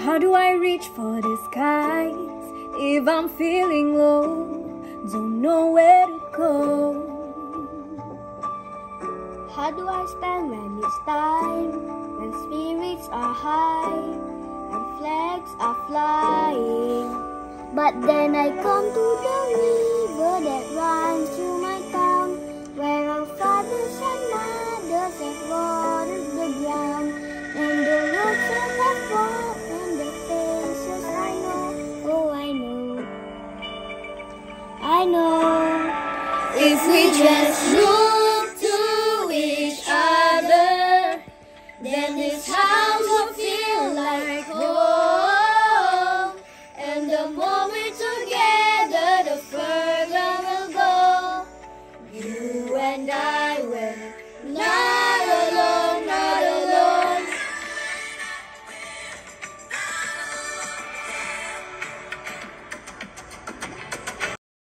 How do I reach for the skies if I'm feeling low? Don't know where to go. How do I stand when it's time, when spirits are high and flags are flying? But then I come to the river that runs through my town, where our fathers and mothers have watered the ground, and the roads that have walked and the faces I know. Oh, I know, I know. If we just